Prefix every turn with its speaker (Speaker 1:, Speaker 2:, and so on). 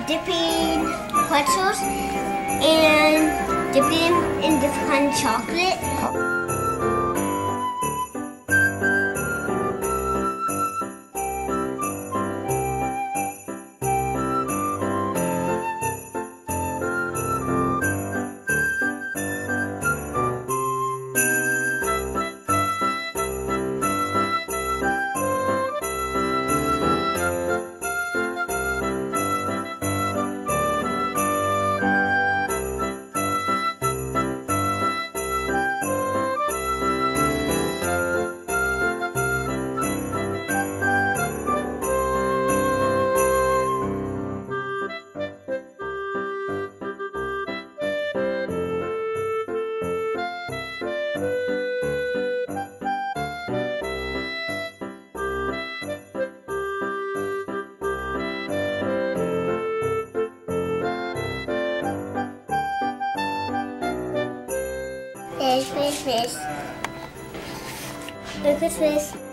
Speaker 1: dipping pretzels and dipping them in different kind of chocolate. Fish, fish, fish. Look at fish.